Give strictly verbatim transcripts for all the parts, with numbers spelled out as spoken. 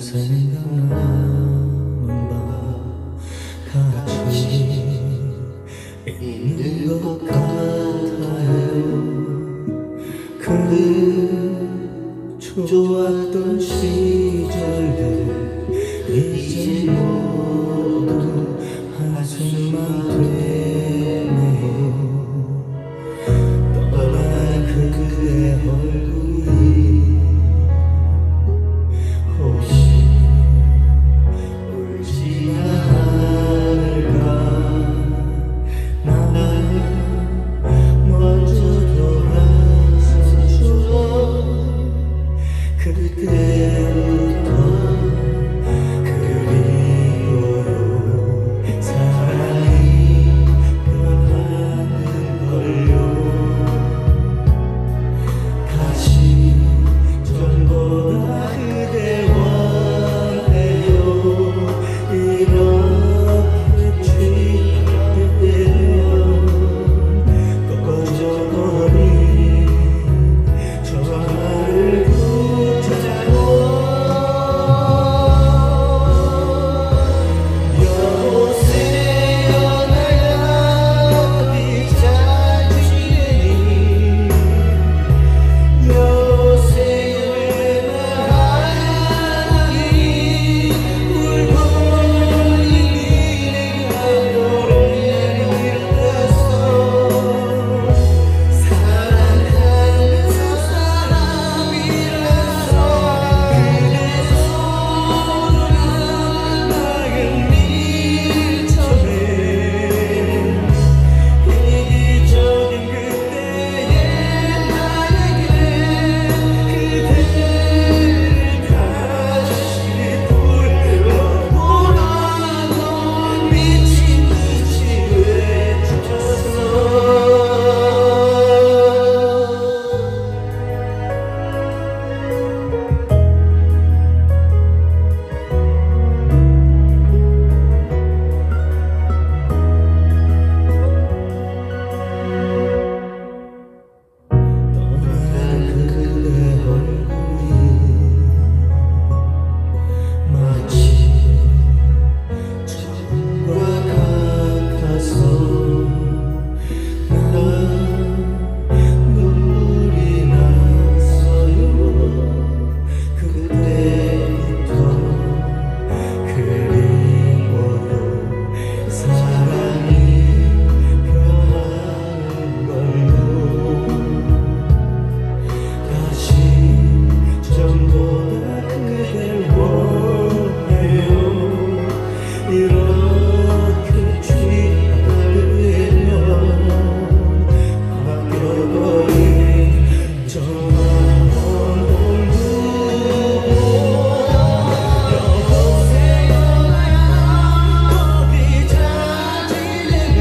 생각나는 밤 같이 있는 것 같아요. 그 좋았던 시절들 이제 모두 한숨만 되네요. 떠난 그대 얼굴이 혹시 울지는 않을까. 나는 먼저 돌아서죠. 그때부터 그리워요. 사랑이 변하는걸요. 다시 전보다 그대 원해요. 이렇게 취하되면 꺼져버린 전화를 붙잡고 여보세요 나야 어디 잘 지내니. 여보세요 왜 말 안 하니. 울고 있니. 내가 노래를 불렀어. 사랑하는 사람이라서 그대 손을 막은 일처럼 이기적인 그때의 나에게 그대를 다시 불러보라고 미친 듯이 외쳤어. 떠난 그대 얼굴이 마치 처음과 같아서 난 눈물이 났어요. 그때부터 그리워요. 사랑이 변하는걸요. 다시 전보다 그댈 원해요. 이렇게 취하되면 바뀌어버린 저만 얼굴. 여보세요 나야 어디 잘 지내니.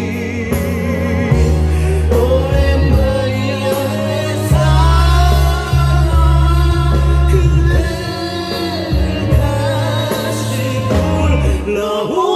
오랜만이야 내 사랑. 그대를 다시 불러보